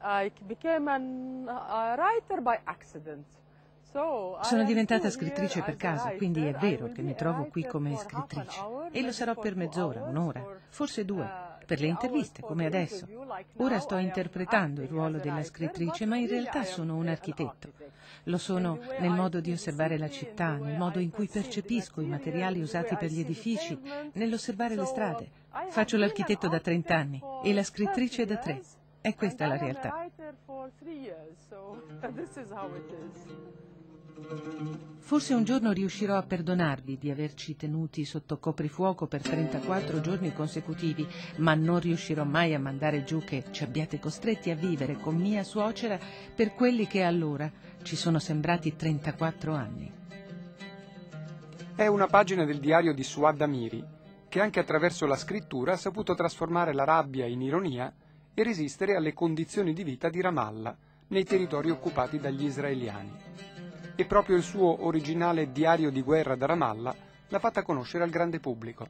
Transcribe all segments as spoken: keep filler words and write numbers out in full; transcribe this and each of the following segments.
Sono diventata scrittrice per caso, quindi è vero che mi trovo qui come scrittrice. E lo sarò per mezz'ora, un'ora, forse due, per le interviste, come adesso. Ora sto interpretando il ruolo della scrittrice, ma in realtà sono un architetto. Lo sono nel modo di osservare la città, nel modo in cui percepisco i materiali usati per gli edifici, nell'osservare le strade. Faccio l'architetto da trent'anni e la scrittrice da tre. E questa è la realtà. Forse un giorno riuscirò a perdonarvi di averci tenuti sotto coprifuoco per trentaquattro giorni consecutivi, ma non riuscirò mai a mandare giù che ci abbiate costretti a vivere con mia suocera per quelli che allora ci sono sembrati trentaquattro anni. È una pagina del diario di Suad Amiri, che anche attraverso la scrittura ha saputo trasformare la rabbia in ironia e resistere alle condizioni di vita di Ramallah, nei territori occupati dagli israeliani. E proprio il suo originale diario di guerra da Ramallah l'ha fatta conoscere al grande pubblico.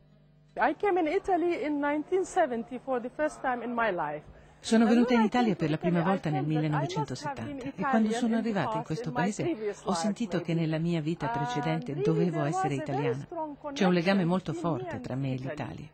Sono venuta in Italia per la prima volta nel millenovecentosettanta e quando sono arrivata in questo paese ho sentito che nella mia vita precedente dovevo essere italiana. C'è un legame molto forte tra me e l'Italia.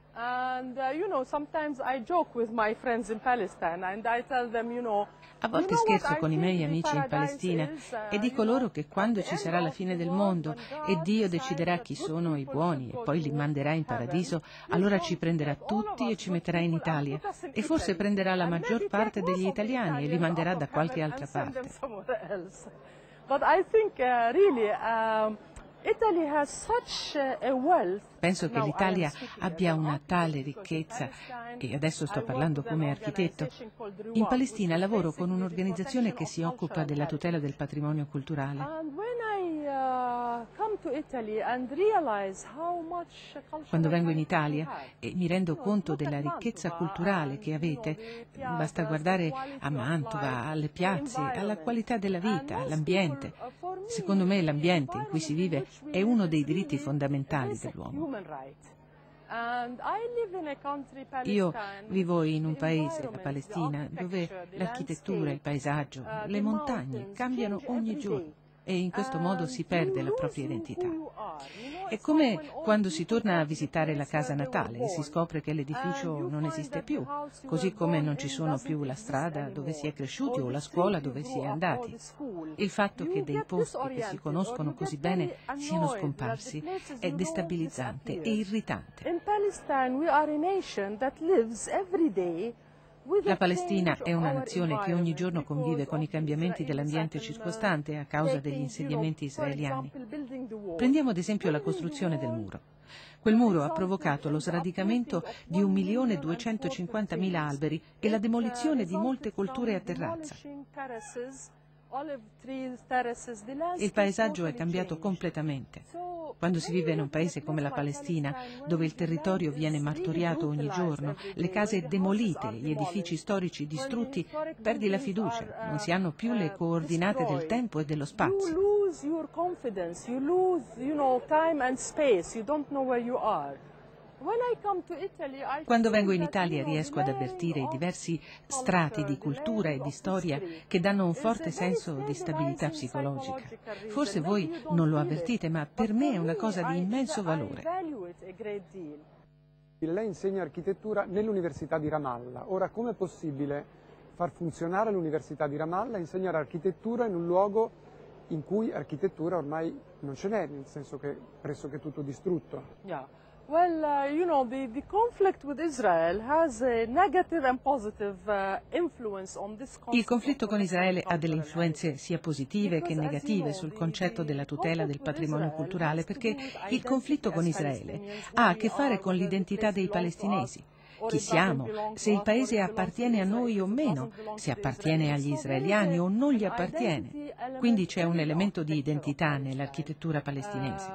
A volte scherzo con i miei amici in Palestina e dico loro che quando ci sarà la fine del mondo e Dio deciderà chi sono i buoni e poi li manderà in paradiso, allora ci prenderà tutti e ci metterà in Italia e forse prenderà la maggior parte degli italiani e li manderà da qualche altra parte. Penso che l'Italia abbia una tale ricchezza, e adesso sto parlando come architetto. In Palestina lavoro con un'organizzazione che si occupa della tutela del patrimonio culturale. Quando vengo in Italia e mi rendo conto della ricchezza culturale che avete, basta guardare a Mantova, alle piazze, alla qualità della vita, all'ambiente. Secondo me l'ambiente in cui si vive è uno dei diritti fondamentali dell'uomo. Io vivo in un paese, la Palestina, dove l'architettura, il paesaggio, le montagne cambiano ogni giorno e in questo modo si perde la propria identità. È come quando si torna a visitare la casa natale e si scopre che l'edificio non esiste più, così come non ci sono più la strada dove si è cresciuti o la scuola dove si è andati. Il fatto che dei posti che si conoscono così bene siano scomparsi è destabilizzante e irritante. La Palestina è una nazione che ogni giorno convive con i cambiamenti dell'ambiente circostante a causa degli insediamenti israeliani. Prendiamo ad esempio la costruzione del muro. Quel muro ha provocato lo sradicamento di un milione duecentocinquantamila alberi e la demolizione di molte colture a terrazza. Il paesaggio è cambiato completamente. Quando si vive in un paese come la Palestina, dove il territorio viene martoriato ogni giorno, le case demolite, gli edifici storici distrutti, perdi la fiducia, non si hanno più le coordinate del tempo e dello spazio. Quando vengo in Italia riesco ad avvertire i diversi strati di cultura e di storia che danno un forte senso di stabilità psicologica. Forse voi non lo avvertite, ma per me è una cosa di immenso valore. Lei insegna architettura nell'Università di Ramallah. Ora, com'è possibile far funzionare l'Università di Ramallah e insegnare architettura in un luogo in cui architettura ormai non ce n'è, nel senso che è pressoché tutto distrutto? Yeah. Well, uh, you know, the, the conflict with Israel has a negative and positive uh, influence on this concept. Il conflitto con Israele ha delle influenze sia positive che negative sul concetto della tutela del patrimonio culturale, perché il conflitto con Israele ha a che fare con l'identità dei palestinesi. Chi siamo, se il paese appartiene a noi o meno, se appartiene agli israeliani o non gli appartiene. Quindi c'è un elemento di identità nell'architettura palestinese.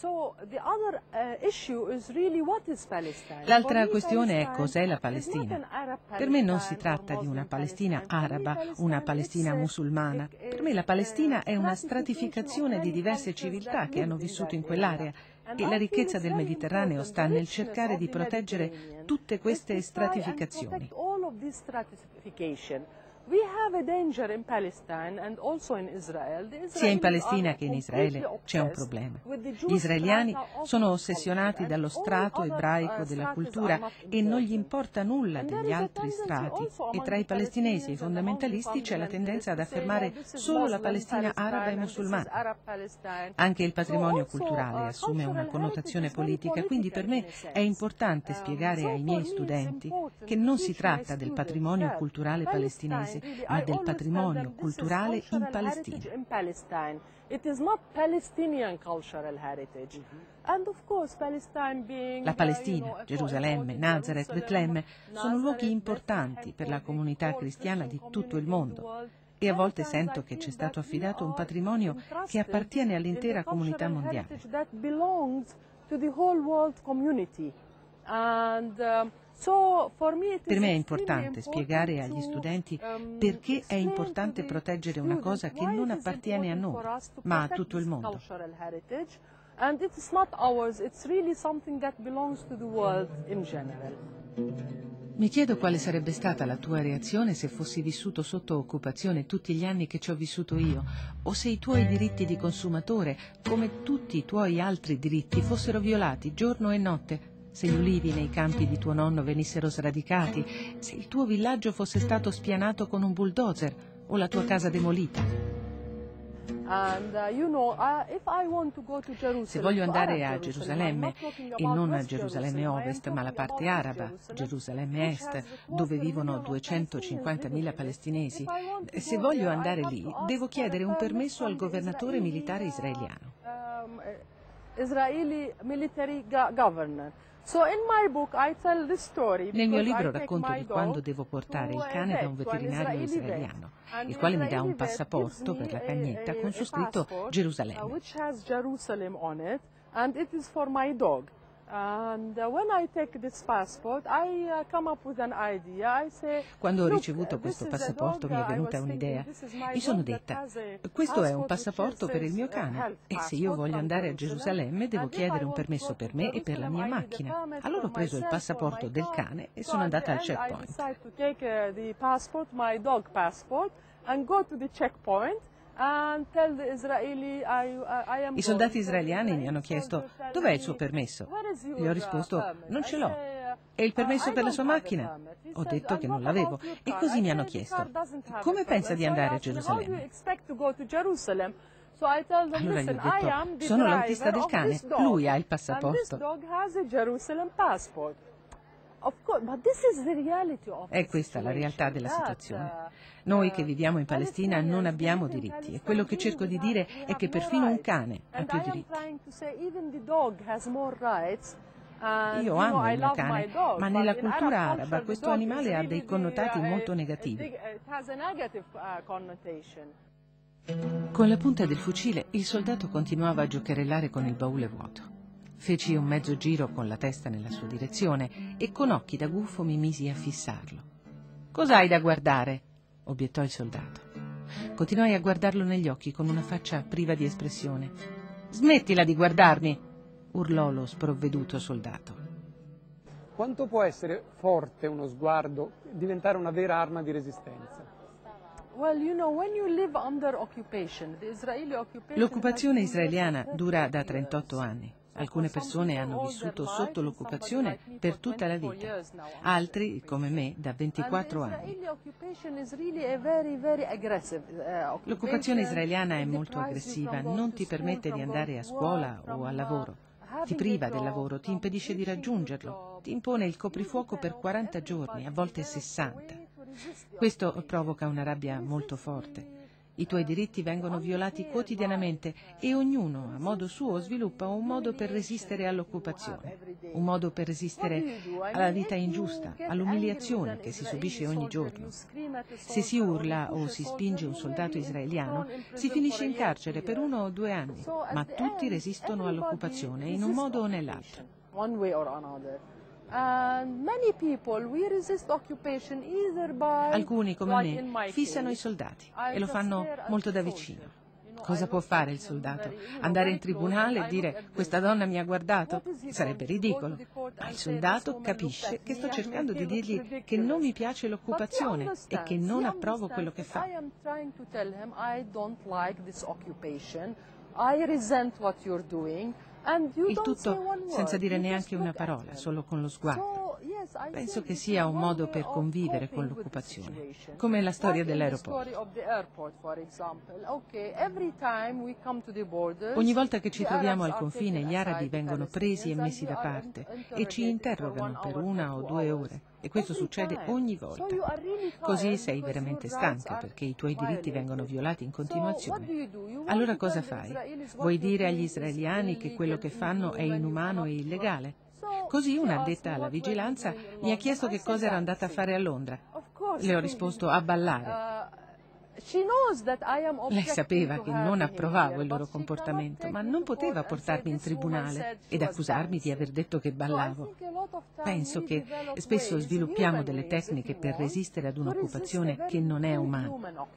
L'altra questione è cos'è la Palestina. Per me non si tratta di una Palestina araba, una Palestina musulmana. Per me la Palestina è una stratificazione di diverse civiltà che hanno vissuto in quell'area. E la ricchezza del Mediterraneo sta nel cercare di proteggere tutte queste stratificazioni. Sia in Palestina che in Israele c'è un problema. Gli israeliani sono ossessionati dallo strato ebraico della cultura e non gli importa nulla degli altri strati, e tra i palestinesi e i fondamentalisti c'è la tendenza ad affermare solo la Palestina araba e musulmana. Anche il patrimonio culturale assume una connotazione politica, quindi per me è importante spiegare ai miei studenti che non si tratta del patrimonio culturale palestinese, ma del patrimonio culturale in Palestina. La Palestina, Gerusalemme, Nazareth, Betlemme sono luoghi importanti per la comunità cristiana di tutto il mondo. E a volte sento che ci è stato affidato un patrimonio che appartiene all'intera comunità mondiale. Per me è importante spiegare agli studenti perché è importante proteggere una cosa che non appartiene a noi, ma a tutto il mondo. Mi chiedo quale sarebbe stata la tua reazione se fossi vissuto sotto occupazione tutti gli anni che ci ho vissuto io, o se i tuoi diritti di consumatore, come tutti i tuoi altri diritti, fossero violati giorno e notte, se gli ulivi nei campi di tuo nonno venissero sradicati, se il tuo villaggio fosse stato spianato con un bulldozer o la tua casa demolita. Se voglio andare a Gerusalemme, e non a Gerusalemme Ovest, ma la parte araba, Gerusalemme Est, dove vivono duecentocinquantamila palestinesi, se voglio andare lì, devo chiedere un permesso al governatore militare israeliano. Nel mio libro racconto di quando devo portare il cane da un veterinario israeliano, il quale mi dà un passaporto per la cagnetta con su scritto Gerusalemme. Quando ho ricevuto questo passaporto mi è venuta un'idea. Mi sono detta, questo è un passaporto per il mio cane e se io voglio andare a Gerusalemme devo chiedere un permesso per me e per la mia macchina. Allora ho preso il passaporto del cane e sono andata al checkpoint. I soldati israeliani mi hanno chiesto dov'è il suo permesso. Gli ho risposto non ce l'ho. E il permesso per la sua macchina? Ho detto che non l'avevo. E così mi hanno chiesto come pensa di andare a Gerusalemme? Allora gli ho detto sono l'autista del cane, lui ha il passaporto. È questa la realtà della situazione. Noi che viviamo in Palestina non abbiamo diritti e quello che cerco di dire è che perfino un cane ha più diritti. Io amo il mio cane, ma nella cultura araba questo animale ha dei connotati molto negativi. Con la punta del fucile il soldato continuava a giocherellare con il baule vuoto. Feci un mezzo giro con la testa nella sua direzione e con occhi da gufo mi misi a fissarlo. «Cos'hai da guardare?» obiettò il soldato. Continuai a guardarlo negli occhi con una faccia priva di espressione. «Smettila di guardarmi!» urlò lo sprovveduto soldato. Quanto può essere forte uno sguardo, diventare una vera arma di resistenza? L'occupazione israeliana dura da trentotto anni. Alcune persone hanno vissuto sotto l'occupazione per tutta la vita, altri, come me, da ventiquattro anni. L'occupazione israeliana è molto aggressiva, non ti permette di andare a scuola o al lavoro, ti priva del lavoro, ti impedisce di raggiungerlo, ti impone il coprifuoco per quaranta giorni, a volte sessanta. Questo provoca una rabbia molto forte. I tuoi diritti vengono violati quotidianamente e ognuno, a modo suo, sviluppa un modo per resistere all'occupazione, un modo per resistere alla vita ingiusta, all'umiliazione che si subisce ogni giorno. Se si urla o si spinge un soldato israeliano, si finisce in carcere per uno o due anni, ma tutti resistono all'occupazione in un modo o nell'altro. Alcuni, come me, fissano i soldati e lo fanno molto da vicino. Cosa può fare il soldato? Andare in tribunale e dire questa donna mi ha guardato? Sarebbe ridicolo. Ma il soldato capisce che sto cercando di dirgli che non mi piace l'occupazione e che non approvo quello che fa. Il tutto senza dire neanche una parola, solo con lo sguardo. Penso che sia un modo per convivere con l'occupazione, come la storia dell'aeroporto. Ogni volta che ci troviamo al confine, gli arabi vengono presi e messi da parte e ci interrogano per una o due ore. E questo succede ogni volta. Così sei veramente stanca perché i tuoi diritti vengono violati in continuazione. Allora cosa fai? Vuoi dire agli israeliani che quello che fanno è inumano e illegale? Così una addetta alla vigilanza mi ha chiesto che cosa ero andata a fare a Londra. Le ho risposto a ballare. Lei sapeva che non approvavo il loro comportamento, ma non poteva portarmi in tribunale ed accusarmi di aver detto che ballavo. Penso che spesso sviluppiamo delle tecniche per resistere ad un'occupazione che non è umana.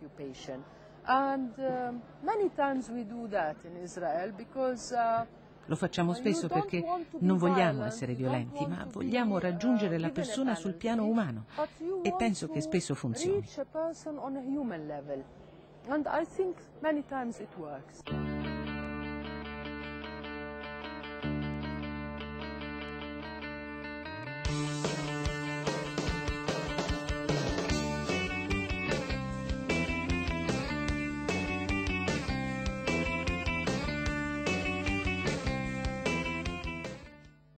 Lo facciamo spesso perché non vogliamo essere violenti, ma vogliamo raggiungere la persona sul piano umano. E penso che spesso funzioni.